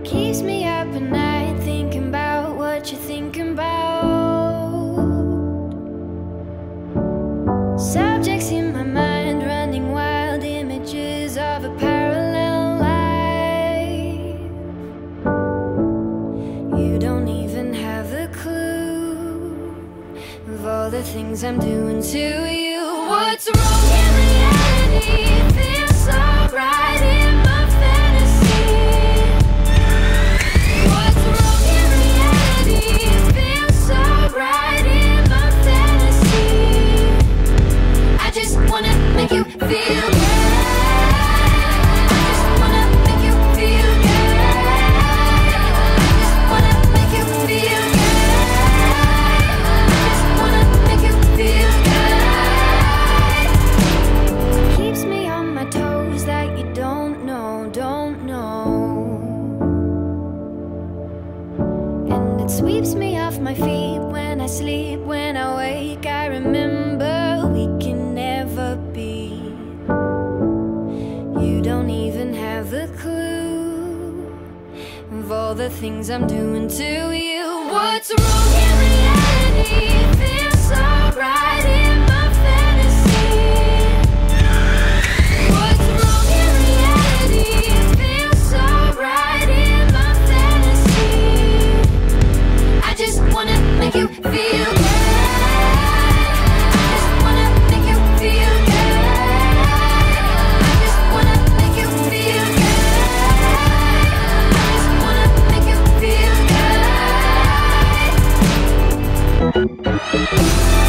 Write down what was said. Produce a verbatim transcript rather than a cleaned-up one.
Keeps me up at night thinking about what you're thinking about. Subjects in my mind running wild, images of a parallel life. You don't even have a clue of all the things I'm doing to you. What's wrong in reality? It feels so right in my fantasy. What's wrong in reality? It feels so right in my fantasy. I just wanna make you feel good. I just wanna make you feel good. I just wanna make you feel good. I just wanna make you feel good. Keeps me on my toes like you don't know, don't know. And it sweeps me off my feet when I sleep, when I wake. I remember we can never be. You don't even have a clue of all the things I'm doing to you. What's wrong in reality? It feels so right in my fantasy. What's wrong in reality? It feels so right in my fantasy. I just wanna make you feel good. I just wanna make you feel good. I just wanna make you feel good. I just wanna make you feel good.